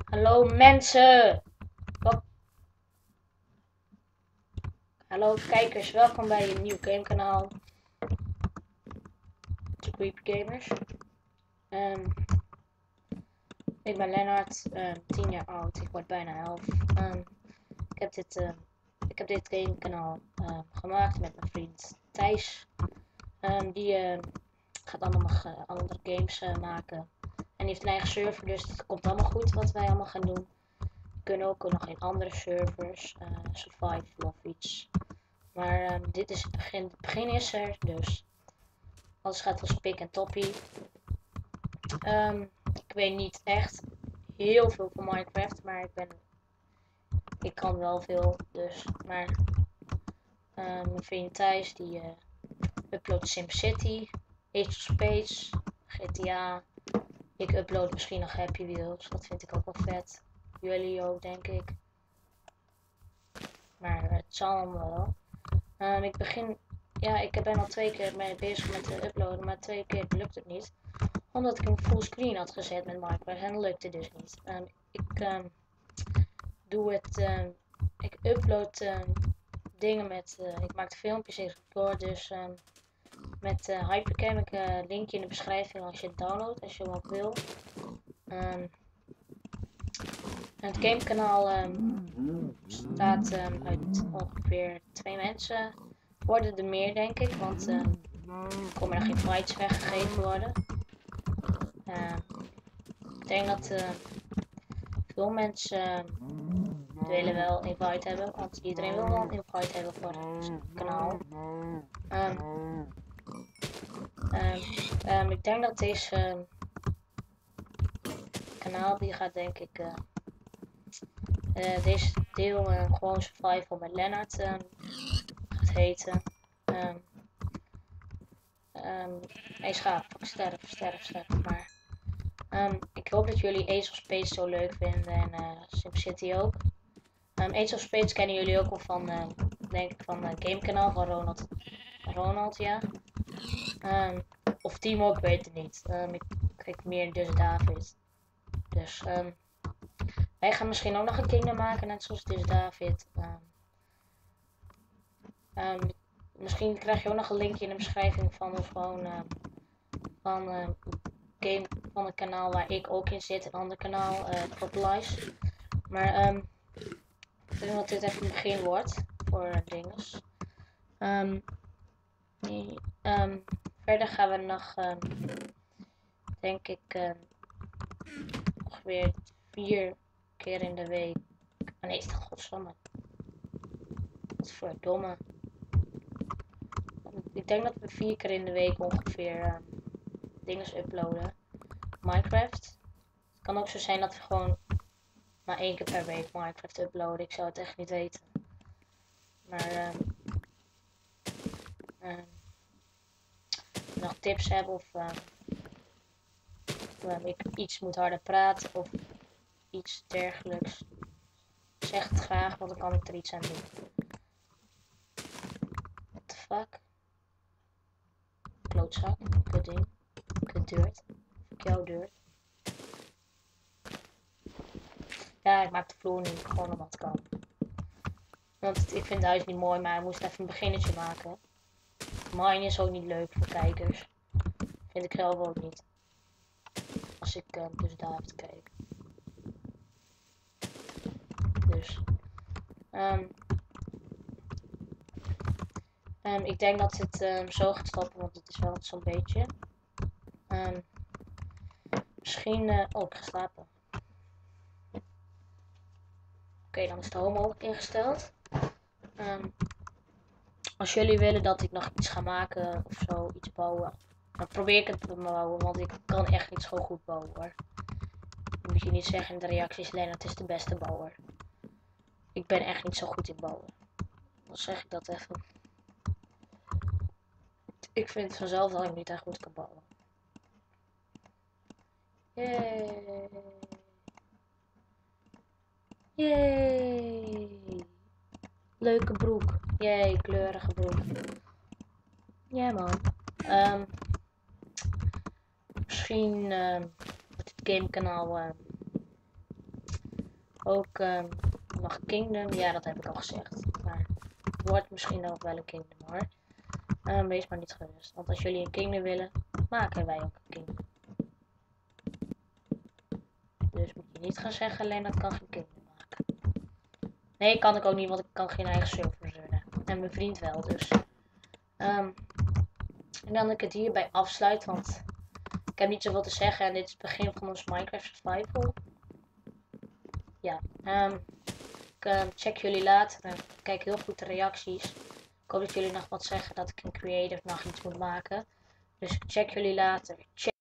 Hallo mensen! Hallo kijkers, welkom bij een nieuw gamekanaal. The Creep Gamers. Ik ben Lennart, 10 jaar oud, ik word bijna 11. Ik heb dit gamekanaal gemaakt met mijn vriend Thijs. Die gaat allemaal nog andere games maken. En die heeft een eigen server, dus het komt allemaal goed wat wij allemaal gaan doen. We kunnen ook nog in andere servers, survival of iets. Maar dit is het begin is er, dus alles gaat als pik en toppie. Ik weet niet echt heel veel van Minecraft, maar ik kan wel veel, dus. Maar mijn vriend Thijs, die uploadt SimCity, Age of Spades, GTA. Ik upload misschien nog Happy Wheels, dat vind ik ook wel vet. Jullie ook, denk ik. Maar het zal allemaal wel. Ik ben al 2 keer mee bezig met uploaden, maar 2 keer lukt het niet. Omdat ik hem fullscreen had gezet met Minecraft en dat lukte dus niet. Ik upload dingen met, ik maak filmpjes in record, dus met Hypercam. Ik linkje in de beschrijving als je het downloadt, als je hem ook wil. Het gamekanaal bestaat uit ongeveer 2 mensen. Worden er meer, denk ik, want er komen er geen fights weggegeven worden. Ik denk dat veel mensen willen wel een invite hebben, want iedereen wil wel een invite hebben voor het kanaal. Ik denk dat deze kanaal, die gaat denk ik deze deel gewoon survival met Lennart gaat heten. Hey schaap, sterf, maar ik hoop dat jullie Ace of Spades zo leuk vinden en SimCity ook. Ace of Spades kennen jullie ook wel van, denk ik, van het gamekanaal van Ronald, ja. Of Timo, ik weet het niet. Ik kijk meer dus David. Dus wij gaan misschien ook nog een kingdom maken, net zoals dus David. Misschien krijg je ook nog een linkje in de beschrijving van of gewoon game van het kanaal waar ik ook in zit, een ander kanaal, Proplies. Maar ik denk dat dit even een begin wordt voor dinges. Verder gaan we nog, denk ik, ongeveer 4 keer in de week. Oh nee, godsamme. Wat voor domme. Ik denk dat we 4 keer in de week ongeveer dingen uploaden. Minecraft. Het kan ook zo zijn dat we gewoon maar 1 keer per week Minecraft uploaden. Ik zou het echt niet weten. Maar nog tips hebben of ik iets moet harder praten of iets dergelijks. Zeg het graag, want dan kan ik er iets aan doen. What the fuck? Klootzak, kutding, kutdeurt. Fuck jouw deur. Ja, ik maak de vloer nu gewoon omdat het kan. Want ik vind het huis niet mooi, maar ik moest even een beginnetje maken. Mine is ook niet leuk voor kijkers. Vind ik zelf ook niet. Als ik dus daar even kijk. Dus. Ik denk dat het zo gaat stoppen, want het is wel zo'n beetje. Misschien. Oh, ik ga slapen. Oké, dan is de home ook ingesteld. Als jullie willen dat ik nog iets ga maken of zo, iets bouwen, dan probeer ik het te bouwen, want ik kan echt niet zo goed bouwen hoor. Dan moet je niet zeggen in de reacties, Lennart is de beste bouwer. Ik ben echt niet zo goed in bouwen. Dan zeg ik dat even. Ik vind vanzelf dat ik niet echt goed kan bouwen. Yay! Yay! Leuke broek. Yay, kleurige broek. Ja man. Misschien het gamekanaal ook nog Kingdom. Ja, dat heb ik al gezegd. Maar het wordt misschien ook wel een Kingdom hoor. Wees maar niet gerust. Want als jullie een Kingdom willen, maken wij ook een Kingdom. Dus moet je niet gaan zeggen, alleen dat kan geen Kingdom maken. Nee, kan ik ook niet, want ik kan geen eigen server runnen. En mijn vriend wel, dus. En dan ik het hierbij afsluit, want ik heb niet zoveel te zeggen. En dit is het begin van ons Minecraft Survival. Ja, ik check jullie later. Ik kijk heel goed de reacties. Ik hoop dat jullie nog wat zeggen dat ik in Creative nog iets moet maken. Dus ik check jullie later.